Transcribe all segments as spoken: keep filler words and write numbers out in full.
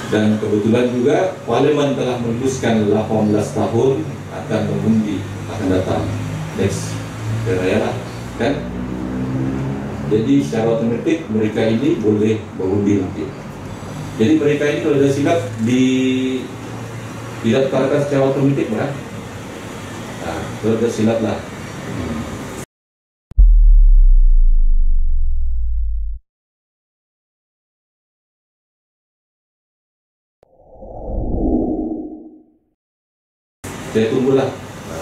Dan kebetulan juga Parlimen telah memutuskan lapan belas tahun akan mengundi akan datang next raya lah, kan? Jadi secara otomatik mereka ini boleh berundi nanti. Jadi mereka ini kalau ada silap di tidak dikatakan secara otomatik kan? Nah, kalau ada silap lah. Saya tunggulah.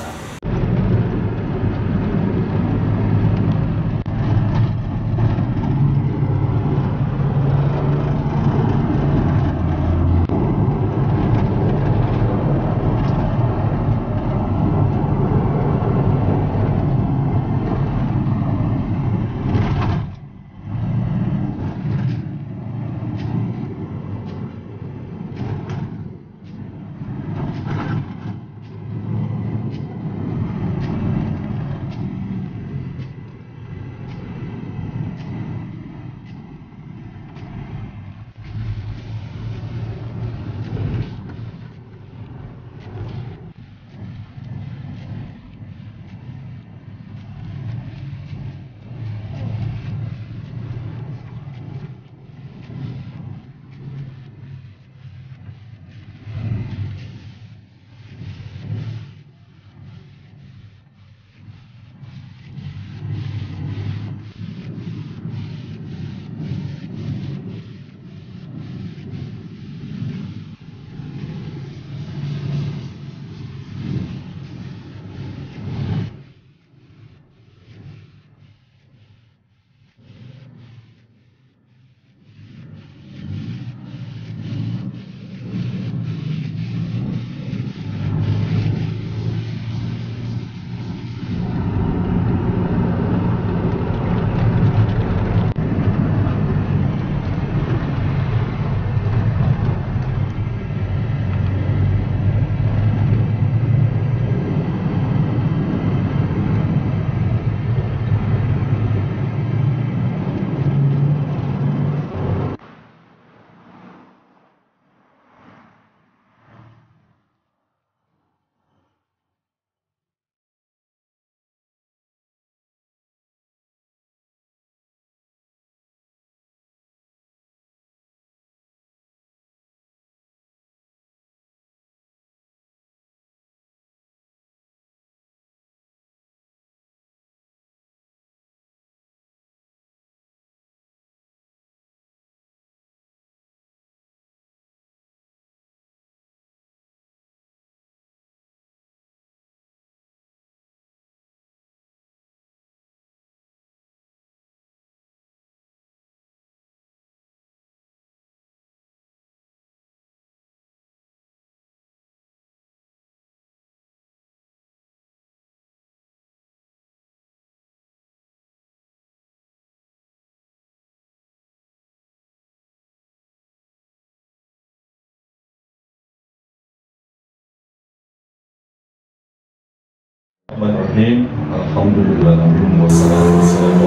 Bismillahirrahmanirrahim. Alhamdulillah, wassalatu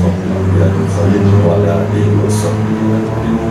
wassalamu ala alihi wasallam.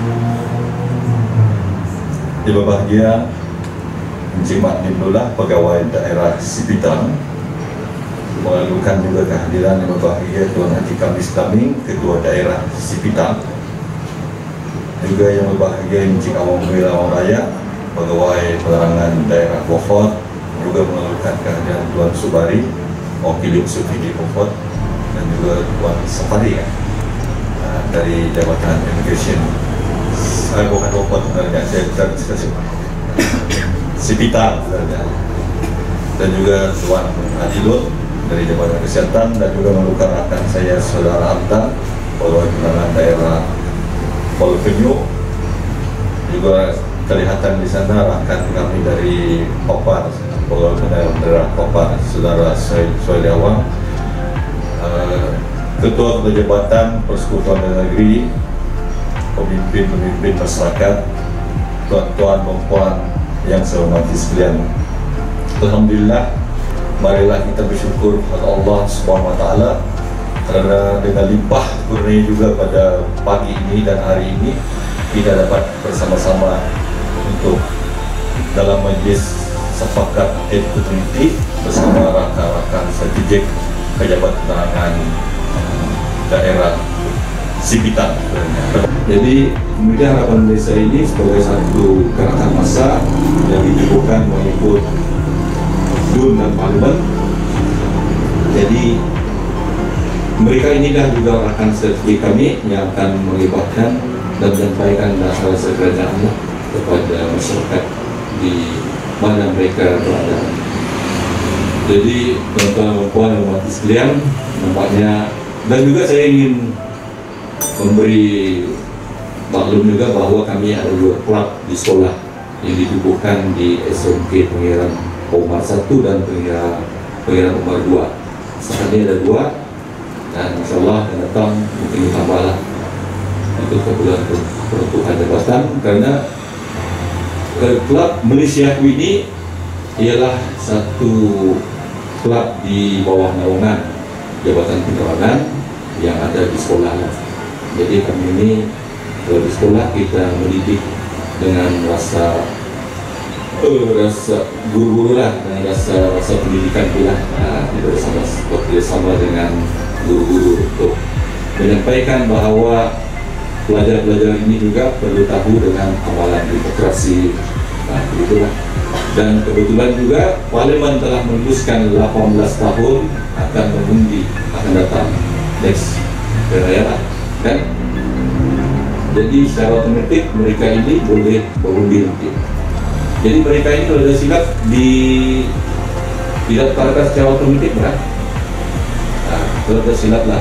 Yang berbahagia Encik Mat Nimrullah, pegawai daerah Sipitang, melalukan juga kehadiran yang berbahagia Tuan Haji Kamis Taming, ketua daerah Sipitang, juga yang berbahagia Encik Awang Wira Awang Raya, pegawai penerangan daerah Beaufort, juga melakukan kehadiran Tuan Subari, wakil Subsidi Beaufort, dan juga Tuan Safari ya, dari Jabatan Immigration, saya bukan Beaufort sebenarnya, saya terkasih Sipitang sebenarnya, dan juga Tuan Adilun dari Jabatan Kesehatan, dan juga melakukan rakan saya Saudara Abdan, pegawai penerangan daerah Pulau Penyu, juga kelihatan di sana rakan kami dari Kopar, pegawai daerah Kopar, Saudara Soedi Awang, uh, Ketua Ketua Jabatan Persekutuan Negeri, pemimpin-pemimpin masyarakat, tuan-tuan, perempuan yang saya hormati sekalian. Alhamdulillah, marilah kita bersyukur kepada Allah Subhanahu Wa Taala kerana dengan limpah kurnia juga pada pagi ini dan hari ini kita dapat bersama-sama untuk dalam majlis sepakat eksekutif bersama rakan-rakan strategik pejabat penerangan daerah Sipitang. Jadi kemudian harapan desa ini sebagai satu gerakan massa yang ditubuhkan mengikut D U N dan Parlimen. Jadi mereka inilah juga rakan strategi kami yang akan melibatkan dan menyampaikan rasa kerajaan kepada masyarakat di mana mereka berada. Jadi tuan-tuan dan puan dan umat sekalian, nampaknya, dan juga saya ingin memberi maklum juga bahawa kami ada dua klub di sekolah yang ditubuhkan di S M K Pengiran Umar satu dan Pengiran Pengiran Umar dua. Sekarang ini ada dua, dan insyaAllah yang datang mungkin ditambahlah untuk keperluan peruntukan jabatan, karena klub Malaysia ini ialah satu klub di bawah naungan Jabatan Penerangan yang ada di sekolah. Jadi kami ini kalau di sekolah kita mendidik dengan rasa uh, rasa guru-guru lah, dengan rasa rasa pendidikan pula. Nah, kita bersama bersama dengan guru-guru untuk menyampaikan bahawa pelajar-pelajar ini juga perlu tahu dengan amalan demokrasi. Nah, itulah. Dan kebetulan juga Parlimen telah memutuskan lapan belas tahun akan mengundi akan datang next raya. Kan? Jadi secara otomatik mereka ini boleh berundi nanti. Jadi mereka ini kalau ada silap di didaftarkan secara otomatik kan? Nah, kalau ada silap lah,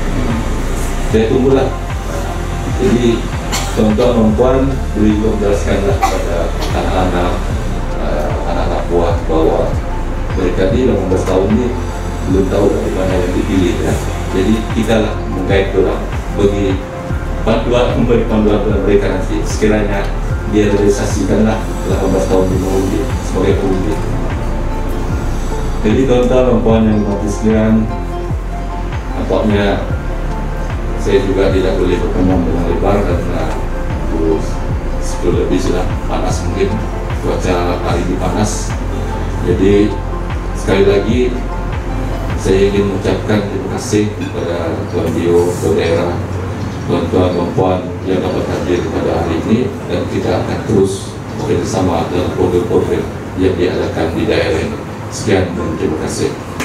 saya tunggulah. Jadi tuan-tuan dan puan boleh juga menjelaskanlah kepada anak-anak uh, anak-anak buah bahwa mereka di delapan belas tahun ini belum tahu dari mana yang dipilih ya. Jadi kita lah menggait orang bagi panduan, memberi panduan kepada mereka nanti sekiranya dia realisasikanlah delapan belas tahun di mengundi sebagai pengundi. Jadi tuan-tuan dan puan yang berhati sekalian, nampaknya saya juga tidak boleh berkenan dengan lebar karena sepuluh lebih sudah panas, mungkin cuaca hari ini panas. Jadi sekali lagi saya ingin mengucapkan terima kasih kepada Tuan Dio, Tuan Daerah, tuan-tuan dan puan yang dapat hadir pada hari ini, dan kita akan terus bekerjasama dalam program-program yang diadakan di daerah ini. Sekian dan terima kasih.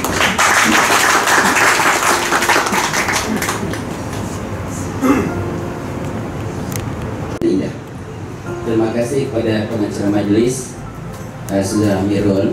Terima kasih kepada pengacara majlis uh, Saudara Amirul,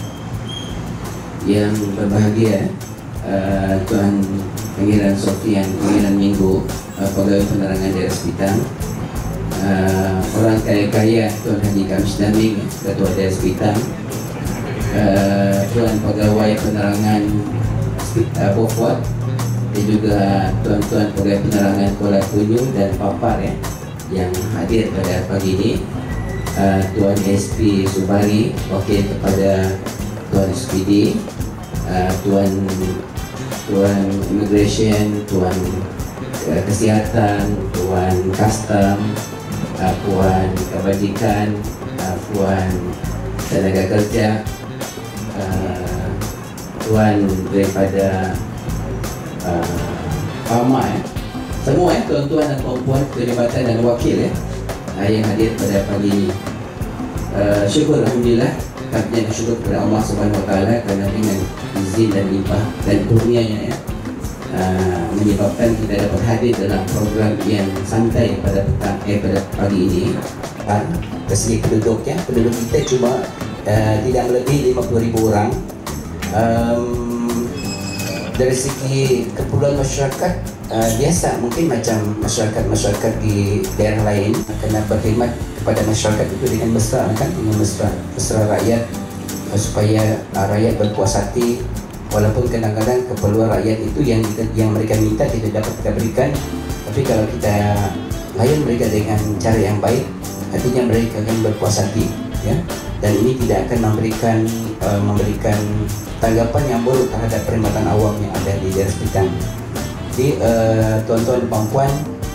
yang berbahagia uh, Tuan Pangeran Sofian Pangeran Minggu, uh, Pegawai Penerangan Daerah Sipitang, uh, orang kaya-kaya Tuan Haji Kamis Daming, Ketua Daerah Sipitang, uh, Tuan Pegawai Penerangan uh, Bofort, dan juga tuan-tuan Pegawai Penerangan Kuala Tunyu dan Papar ya, yang hadir pada pagi ini, uh, Tuan S P Subari, wakil kepada Tuan S P D, uh, Tuan Tuan Immigration, Tuan uh, Kesihatan, Tuan Custom, uh, Puan Kebajikan, uh, Puan Tenaga Kerja, uh, Tuan daripada uh, Pama ya. Semua ya, tuan-tuan dan puan-puan, ketua dan wakil ya, uh, yang hadir pada pagi ini. Uh, syukur Alhamdulillah, kami syukur kepada Allah Subhanahu Wa Taala kerana dengan izin dan limpah dan kurnianya ya, uh, menyebabkan kita dapat hadir dalam program yang santai pada petang eh pada pagi ini. Uh, dari segi penduduk ya, penduduk kita cuma uh, tidak melebihi lima puluh ribu orang. Um, dari segi keperluan masyarakat, Uh, biasa mungkin macam masyarakat-masyarakat di daerah lain kena berkhidmat kepada masyarakat itu dengan mesra kan, dengan mesra, mesra rakyat uh, supaya uh, rakyat berpuas hati, walaupun kadang-kadang keperluan rakyat itu yang kita, yang mereka minta tidak dapat kita berikan, tapi kalau kita layan mereka dengan cara yang baik, artinya mereka akan berpuas hati ya, dan ini tidak akan memberikan uh, memberikan tanggapan yang buruk terhadap perkhidmatan awam yang ada di daerah Sipitang. Jadi uh, tuan-tuan dan puan-puan,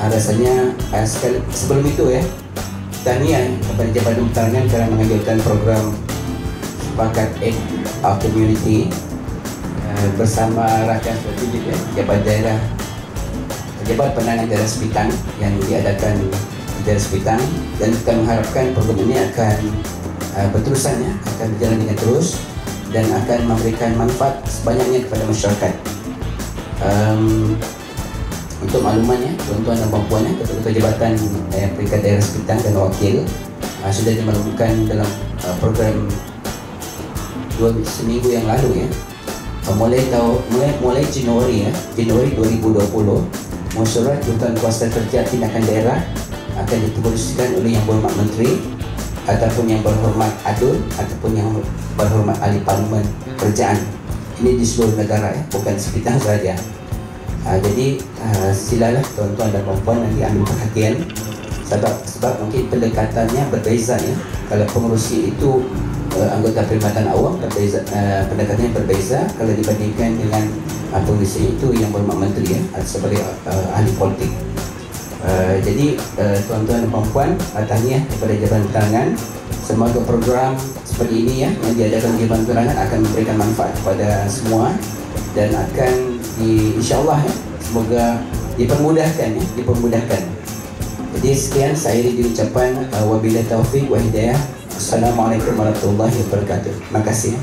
uh, rasanya uh, sekali, sebelum itu ya, tahniah kepada Jabatan Pertahanan kerana mengambilkan program Sepakat Aid of Community uh, bersama rakan strategik ya, Jabat Daerah Jabat Penanganan Daerah Sepitang yang diadakan di Daerah Sepitang, dan kita mengharapkan program ini akan uh, berterusan ya, akan berjalan dengan terus dan akan memberikan manfaat sebanyaknya kepada masyarakat. Um, untuk maklumannya, tuan-tuan dan puan-puan, ketua-ketua jabatan eh, peringkat daerah Sepitang dan wakil uh, sudah dimaklumkan dalam uh, program dua seminggu yang lalu ya. Uh, mulai tahun mulai mulai Januari ya, Januari dua ribu dua puluh, mesyuarat Jabatan Kuasa Kerja Tindakan Daerah akan diterususkan oleh Yang Berhormat Menteri ataupun Yang Berhormat Adun ataupun Yang Berhormat Ahli Parlimen Kerajaan. Ini di seluruh negara ya, bukan Sepitang saja. Uh, jadi uh, silalah tuan-tuan dan puan-puan nanti ambil perhatian, sebab sebab mungkin pendekatannya berbeza ya. Kalau pengurusi itu uh, anggota Perkhidmatan Awam, berbeza, uh, pendekatannya berbeza kalau dibandingkan dengan uh, pengurusi itu Yang Berhormat Menteri ya, sebagai uh, ahli politik. Uh, jadi uh, tuan-tuan dan puan-puan, uh, tahniah kepada Jabatan Pertahanan. Semoga program seperti ini ya yang diadakan Jabatan Pertahanan akan memberikan manfaat kepada semua dan akan di, insyaAllah ya, semoga dipermudahkan ya, dipermudahkan. Jadi sekian saya diucapkan uh, wabillahi taufiq wa hidayah. Assalamualaikum warahmatullahi wabarakatuh. Terima kasih.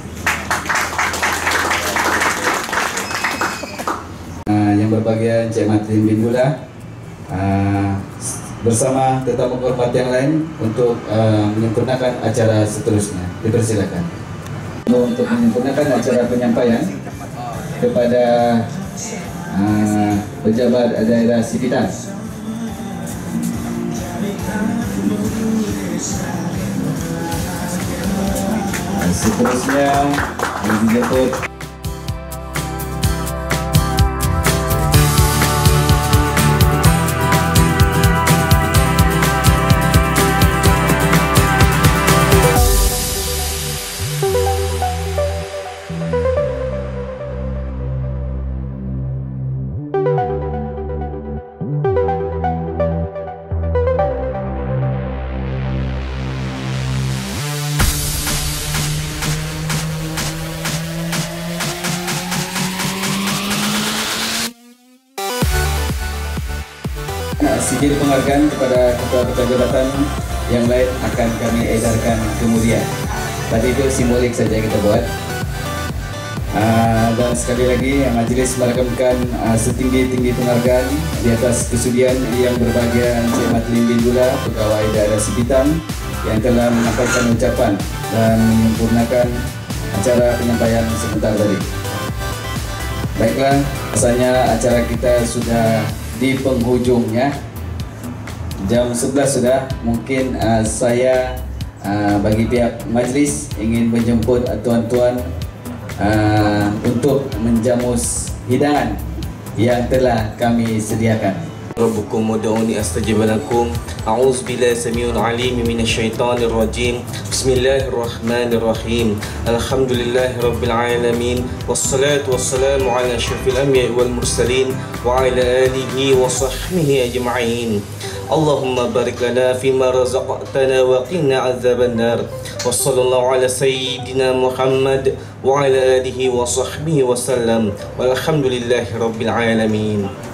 Uh, yang berbahagia Encik Matlin bin Dullah uh, bersama tetamu hormat yang lain untuk uh, menyempurnakan acara seterusnya. Dipersilakan untuk menyempurnakan acara penyampaian kepada uh, pejabat daerah Sepitang. Seterusnya dijemput sijil penghargaan kepada ketua-ketua jabatan yang lain akan kami edarkan kemudian. Tadi itu simbolik saja kita buat. Uh, dan sekali lagi majlis merakamkan uh, setinggi-tinggi penghargaan di atas kesudian yang berbahagia Encik Matlin bin Dullah, Pegawai Daerah Sepitang, yang telah menyampaikan ucapan dan menyempurnakan acara penyampaian sebentar tadi. Baiklah, rasanya acara kita sudah di penghujungnya. Jam sebelas sudah. Mungkin uh, saya uh, bagi pihak majlis ingin menjemput uh, tuan-tuan uh, untuk menjamus hidangan yang telah kami sediakan. ربكم ودعوني أستجب لكم. أعوذ بالله السميع العليم من الشيطان الرجيم. بسم الله الرحمن الرحيم. الحمد لله رب العالمين، والصلاة والسلام على أشرف الأنبياء والمرسلين وعلى آله وصحبه أجمعين. اللهم بارك لنا فيما رزقتنا وقنا عذاب النار. وصلى الله على سيدنا محمد وعلى آله وصحبه وسلم، والحمد لله رب العالمين.